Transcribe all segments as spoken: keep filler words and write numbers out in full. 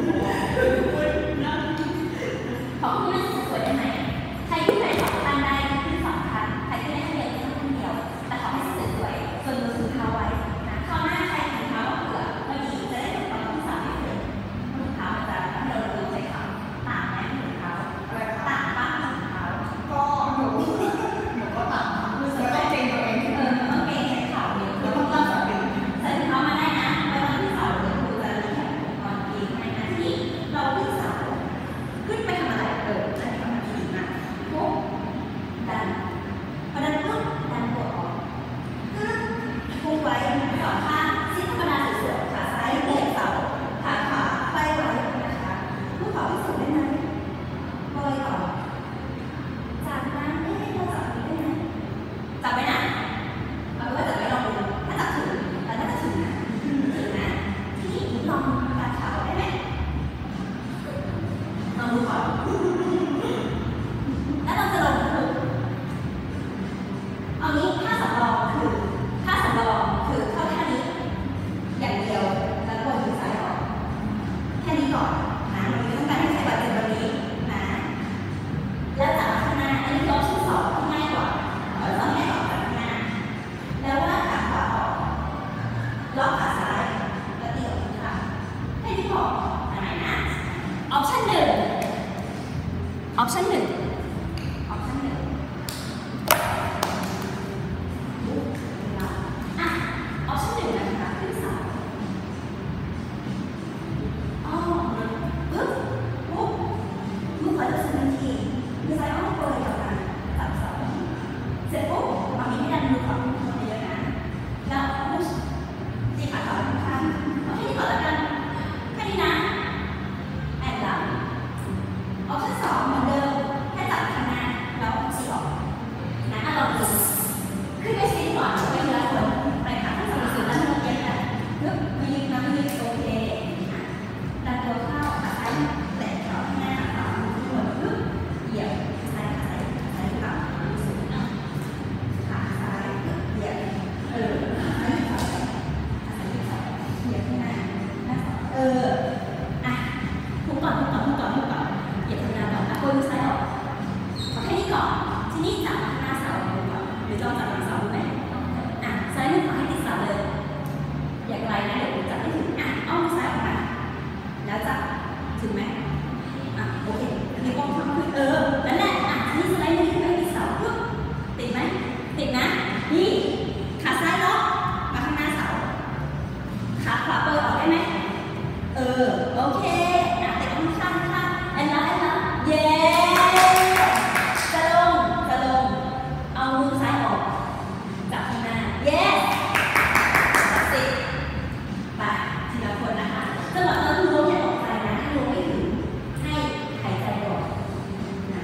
ของคุณน่าจะสวยได้ไหมใครที่ไหนสองคันได้ขึ้นสองคันใครที่ได้คนเดียวขึ้นคนเดียวแต่ขอให้สวยๆส่วนมือถือเท้าไว้นะข้าวหน้าใครถือเท้าเผื่อพอดีจะได้ถูกต้องที่สามที่สุดมือเท้ามันจะทำให้เราดูใจเขาต่างไหมมือเท้าต่างบ้างมือเท้าก็หนูหนูก็ต่างมือเท้าต้องเก่งตัวเองเออต้องเก่งใช้เข่าเดียวต้องต้องใส่ใส่ถุงเท้ามาได้นะไม่ต้องขึ้นเสาหรือครูจะรีแคปอุปกรณ์เองในนะที่เราขึ้นเสาขึ้นไปทำอะไรเออจะทำอะไรดีนะปุ๊บดันพอดันปุ๊บดันตัวออกขึ้นพุ่งไว้สองข้างซิธรรมดาสวยๆขาซ้ายเหยียบเสาขาขวาไขว้ไว้นะคะลูกขอที่สุดได้ไหมโรยต่อจากนั้นเอ๊ะเราจับนี้ได้ไหมจับไปนะเอาเป็นว่าจับไม่ลองดูถ้าจับถึงแต่ถ้าจะถึงนะถึงนะที่นี่ลองตัดขาได้ไหมลองดูก่อนแล้วเราจะลงถูกเอางี้ท่าสำรองคือท่าสำรองคือเข้าท่านี้อย่างเดียวแล้วก็ยืนซ้ายออกแค่นี้ก่อนนะเราต้องการให้ใช้บัตรเป็นแบบนี้นะแล้วจากข้างหน้าอันนี้ยกชิ้นสองที่ง่ายกว่าเราต้องให้ออกจากข้างหน้าแล้วว่าขาขวาออกล็อกขาซ้ายแล้วตีออกทุกขาแค่นี้พอไหนนะออปชั่นหนึ่งออปชั่นหนึ่งออปชั่นหนึ่งอ่ะออปชั่นหนึ่งนะคะขึ้นเสาอ้อปึ๊บปุ๊บมือขวาจะสั่นทันทีมือซ้ายอ้อมตัวเลยกับกันตัดเสาเสร็จปุ๊บมามีให้ดันมือขวามือขวาเยอะนะแล้วพุชตีขาขวาข้างๆเอาแค่นี้ก่อนแล้วกันแค่นี้นะแอนหลังออปชั่นสองเหมือนเดิมแค่จับข้างหน้าแล้วชี้ออกนะลองดูขึ้นไปชี้ก่อนไปทีละคนไปขาข้างสองสุดแล้วลงเย็นนะนึกไม่ยืดนะไม่ยืดโอเคดันตัวเข้าขาซ้ายแตะขาข้างหน้าขามือหัวปึ๊บเหยียบซ้ายขาซ้ายซ้ายขาสุดนะขาซ้ายเหยียบเออซ้ายขาซ้ายขาซ้ายเหยียบข้างหน้าหน้าเอออ่ะทุกก่อนทุกก่อนทุกก่อนทุกก่อนเหยียบข้างหน้าก่อนอ่ะโคนซ้ายออกขอแค่นี้ก่อนทีนี้จับข้างหน้าเสาก่อนหรือจะจับหลังเสาไหนอ่ะซ้ายมือขวาให้ติดเสาเลยอย่างไรนะเดี๋ยวจับให้ถึงอ่ะเอามือซ้ายออกมาแล้วจับถึงไหมอ่ะโอเคนิ้วโป้งข้างขึ้นเออนั่นแหละอ่ะนี่สไลด์มือขึ้นไปติดเสาปึ๊บติดไหมติดนะนี่ขาซ้ายล็อกมาข้างหน้าเสาขาขวาเปิดออกได้ไหมเออโอเคอ่ะติดข้างข้างข้างแอนแล้วแอนแล้วเย้จะลงจะลงเอามือซ้ายออกจับข้างหน้าเย้สิไปทีละคนนะคะจังหวะตอนลงอย่าตกใจนะถ้าลงไม่ถึงให้หายใจก่อนนะ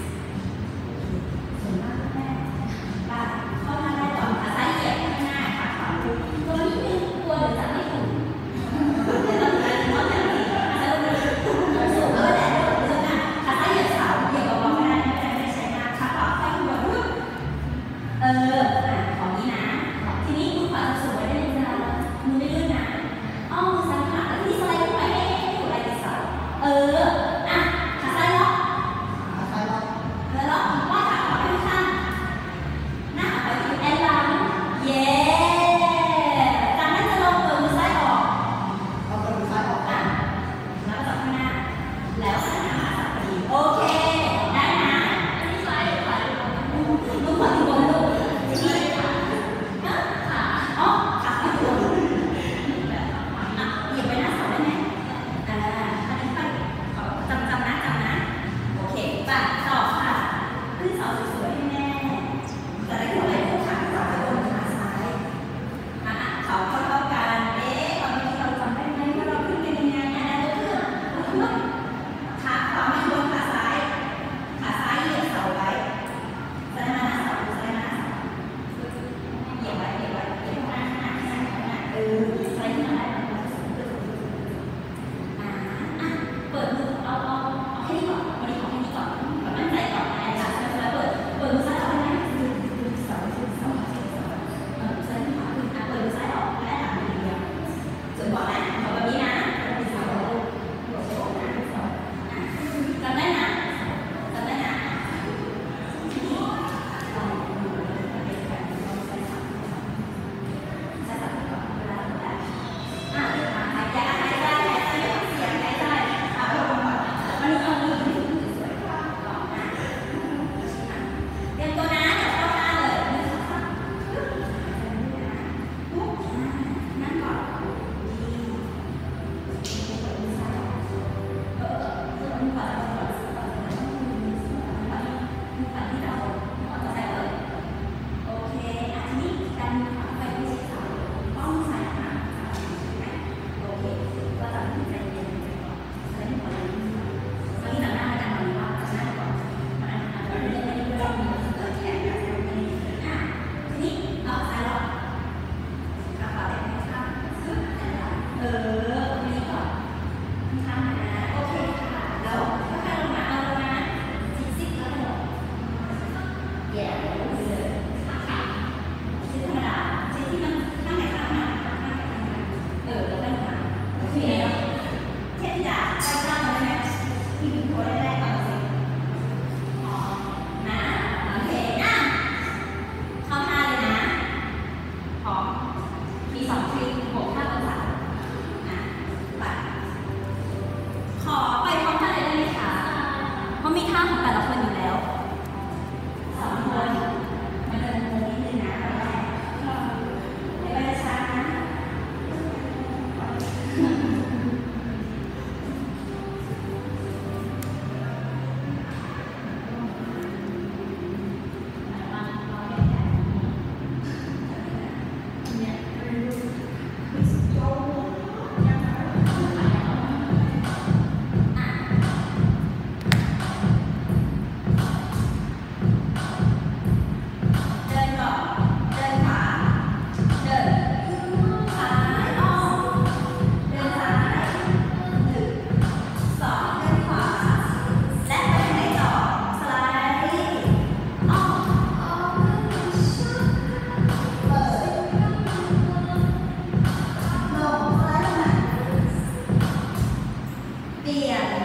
ส่วนมากแม่บ้าเข้าทางได้ก่อนขาซ้ายเหยียบข้างหน้าขาขวาปุ๊บตัวนิดนึงกลัวเดี๋ยวจับไม่ถึงเดี๋ยวเราจะเอาแบบนี้แล้วเราสูงแล้วแหละเรื่องน่ะขาซ้ายเหยียบเสาเหยียบเบาๆไม่ได้ไม่ได้ไม่ใช้งานขาขวาค่อยหัวปึ๊บเอออ่ะของนี้นะทีนี้มือขวาจะสวยได้เลยนะมือไม่ลื่นนะอ้อมมือซ้ายขาแล้วทีนี้สไลด์ขึ้นไปให้ให้หัวไหล่ติดเสาเอออ่ะขาซ้ายล็อกขาซ้ายล็อกแล้วล็อกว่าขาขวาไปข้างหน้าขาไปถึงแอนหลังเย้จากนั้นจะลงเปิดมือซ้ายออกเอาเปิดมือซ้ายออกอ่ะแล้วก็จับข้างหน้าแล้วข้างหน้าขาจับพอดีโอเคได้นะอันนี้ซ้ายหรือขวามือมือขวาที่บนลูกที่ขาขาอ๋อขาที่บนอ่ะเหยียบไปหน้าเสาได้ไหมอ่าอันนี้ไปขอจำจำนะจำนะโอเคไปต่อค่ะขึ้นเสาสวยๆให้แม่จะได้หัวไหล่โค้งขาขวาไปบนขาซ้ายอ่ะเขาเท่าๆกันเอ๊ะตอนนี้เราจำได้ไหมว่าเราขึ้นเป็นยังไงอ่ะนั่นก็คือขาขวาไม่บนขาซ้ายขาซ้ายเหยียบเสาไว้สไลด์มาหน้าเสาสไลด์มาหน้าเสาเหยียบไว้เหยียบไว้เหยียบข้างหน้าข้างหน้าข้างหน้าเออสไลด์ขึ้นมาได้แบบนี้อ่าอ่ะเปิดมือเอาเอาเอาแค่นี้ก่อนวันนี้ขอแค่นี้ก่อนแบบมั่นใจก่อนแอนหลังแล้วเปิดเปิดมือซ้ายออกได้ไหมเสาเสาเสาเออสไลด์ขึ้นมาขึ้นอ่ะเปิดมือซ้ายออกและหลังมือเดียวส่วนก่อนนะขอแบบนี้นะติดเสาโอเคไปจ้างได้ไหมที่เป็นตัวแรกๆก่อนสิอ๋อนะโอเคอ่ะเข้าท่าเลยนะพร้อมมีสองทริคหกท่าองศาอ่ะไปขอไปพร้อมกันเลยได้ไหมคะเพราะมีท่าของแต่ละคนอยู่แล้วสองคนมันจะงงนิดนึงนะไปไปช้าๆนะเปลี่ยน